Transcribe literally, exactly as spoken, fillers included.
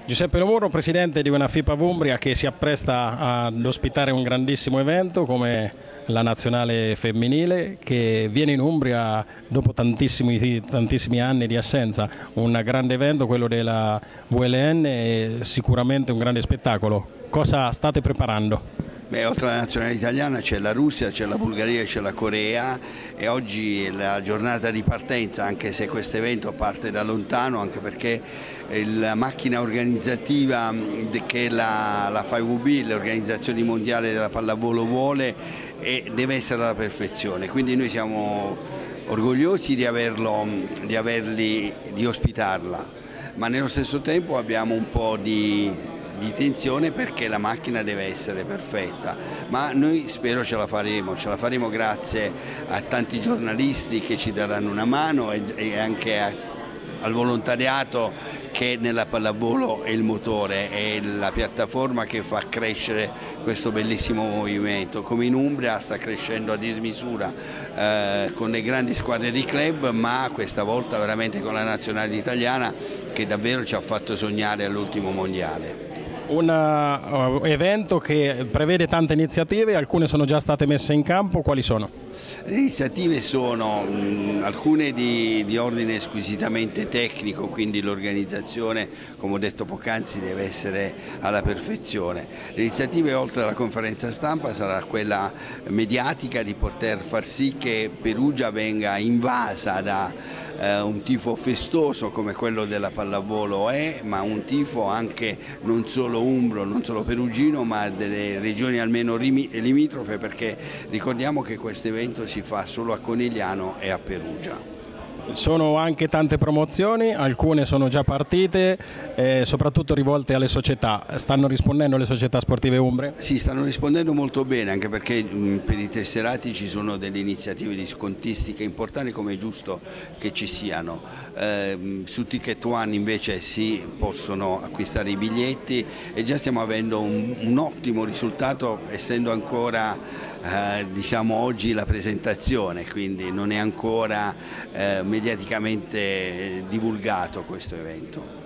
Giuseppe Lo, presidente di una FIPAV Umbria che si appresta ad ospitare un grandissimo evento come la nazionale femminile che viene in Umbria dopo tantissimi, tantissimi anni di assenza. Un grande evento, quello della V L N, è sicuramente un grande spettacolo. Cosa state preparando? Beh, oltre alla nazionale italiana c'è la Russia, c'è la Bulgaria, c'è la Corea e oggi è la giornata di partenza, anche se questo evento parte da lontano, anche perché la macchina organizzativa che la, la F I V B, l'Organizzazione Mondiale della Pallavolo, vuole e deve essere alla perfezione. Quindi noi siamo orgogliosi di, averlo, di, averli, di ospitarla, ma nello stesso tempo abbiamo un po' di di tensione perché la macchina deve essere perfetta, ma noi spero ce la faremo, ce la faremo grazie a tanti giornalisti che ci daranno una mano e, e anche a, al volontariato che nella pallavolo è il motore, è la piattaforma che fa crescere questo bellissimo movimento. Come in Umbria sta crescendo a dismisura eh, con le grandi squadre di club, ma questa volta veramente con la nazionale italiana che davvero ci ha fatto sognare all'ultimo mondiale. Un uh, evento che prevede tante iniziative, alcune sono già state messe in campo, quali sono? Le iniziative sono mh, alcune di, di ordine squisitamente tecnico, quindi l'organizzazione, come ho detto poc'anzi, deve essere alla perfezione. Le iniziative oltre alla conferenza stampa sarà quella mediatica di poter far sì che Perugia venga invasa da eh, un tifo festoso come quello della pallavolo è, ma un tifo anche non solo umbro, non solo perugino, ma delle regioni almeno limitrofe, perché ricordiamo che questo evento si fa solo a Conigliano e a Perugia. Sono anche tante promozioni, alcune sono già partite, eh, soprattutto rivolte alle società. Stanno rispondendo le società sportive umbre? Sì, stanno rispondendo molto bene, anche perché mh, per i tesserati ci sono delle iniziative di scontistica importanti, come è giusto che ci siano. Eh, su Ticket One invece si possono acquistare i biglietti e già stiamo avendo un, un ottimo risultato, essendo ancora eh, diciamo oggi la presentazione, quindi non è ancora eh, mediaticamente divulgato questo evento.